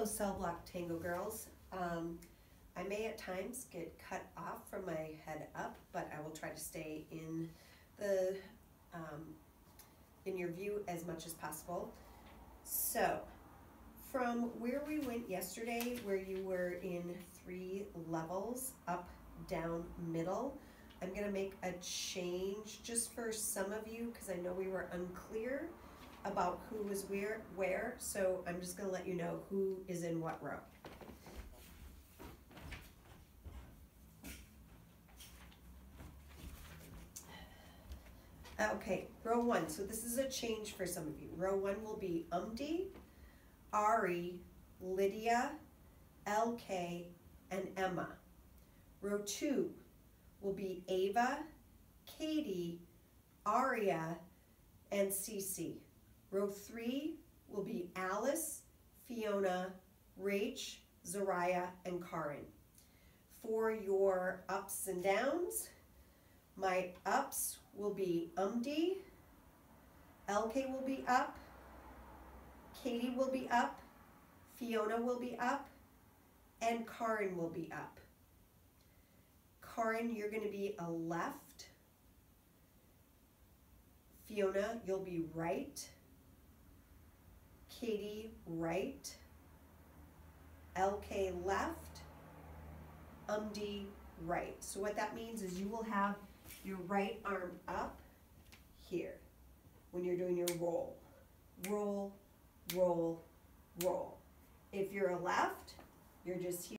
Hello, Cell Block Tango girls. I may at times get cut off from my head up, but I will try to stay in the in your view as much as possible. So, from where we went yesterday, where you were in 3 levels, up, down, middle, I'm going to make a change just for some of you because I know we were unclear about who was where, so I'm just going to let you know who is in what row. Okay, row 1, so this is a change for some of you. Row 1 will be Umdi, Ari, Lydia, LK, and Emma. Row 2 will be Ava, Katie, Aria, and Cece. Row 3 will be Alice, Fiona, Rach, Zariah, and Karin. For your ups and downs, my ups will be Umdi, LK will be up, Katie will be up, Fiona will be up, and Karin will be up. Karin, you're going to be a left. Fiona, you'll be right. Katie, right. LK, left. Umdi, right. So what that means is you will have your right arm up here when you're doing your roll. Roll, roll, roll. If you're a left, you're just here.